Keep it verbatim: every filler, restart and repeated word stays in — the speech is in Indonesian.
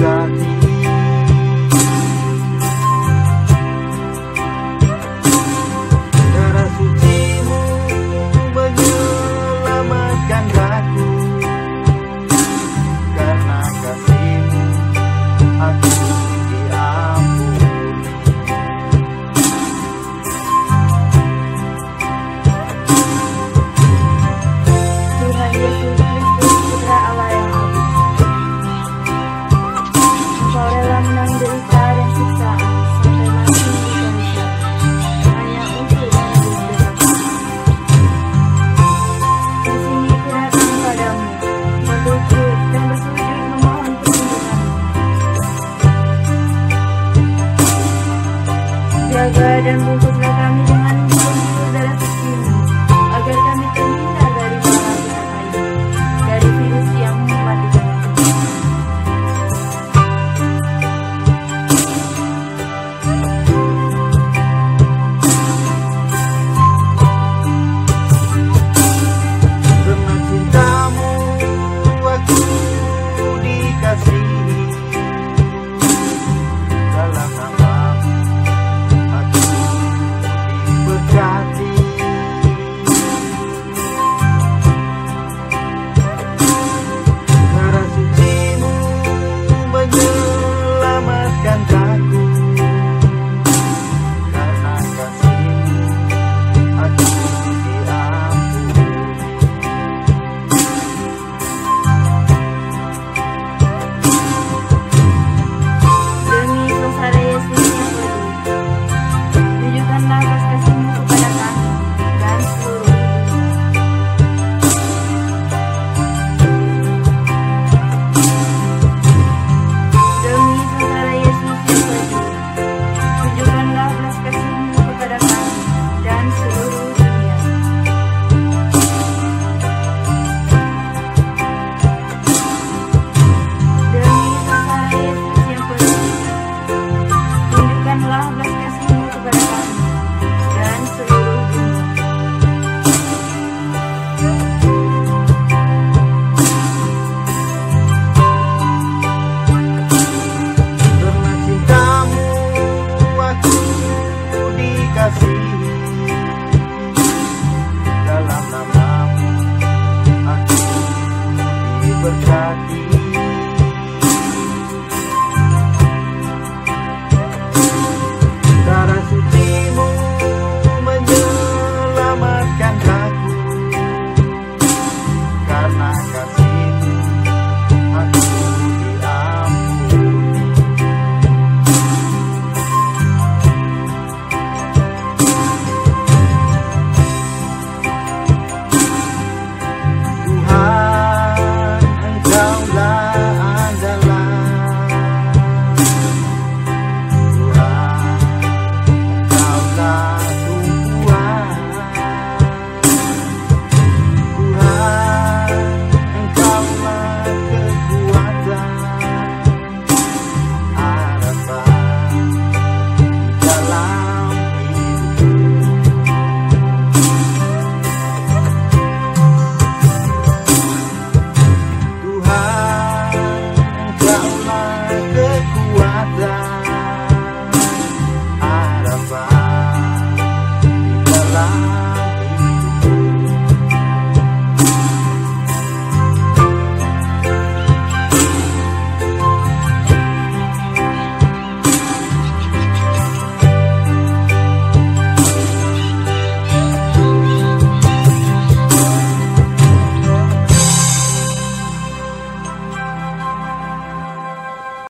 berkati. Darah suci-Mu menyelamatkan aku, karena kasih-Mu aku diampuni. Tuhan Yesus Kristus, Putra Allah yang agung, Engkau rela menanggung derita dan siksaan sampai mati di kayu salib, hanya untuk menebus dosa kami. Di sini ku datang padamu, berlutut dan bersujud memohon perlindungan-Mu. Jaga dan bungkuslah kami dengan pembuluh darah suci-Mu, agar kami terhindar dari malapetaka ini, dari virus yang mematikan. Karena cinta-Mu aku dikasihi, dalam nama-Mu aku diberkati. Darah suci-Mu menyelamatkan aku, karena kasih-Mu aku diampuni. Demi sengsara Yesus yang peduli, tunjukkanlah belas kasih-Mu kepada kami dan seluruh dunia. Demi sengsara Yesus yang peduli, tunjukkanlah belas kasih-Mu kepada kami dan seluruh dunia. Demi sengsara Yesus yang peduli, tunjukkanlah belas kasih-Mu kepada kami dan seluruh dunia. Karena cinta-Mu aku dikasihi, dalam nama-Mu aku diberkati. Darah suci-Mu menyelamatkan aku, karena kasih-Mu aku diampuni. Tuhan, Engkaulah andalan. Tuhan, Engkaulah tumpuan. Tuhan, Engkaulah kekuatan, harapan di dalam hidupku. Tuhan, Engkaulah kekuatan,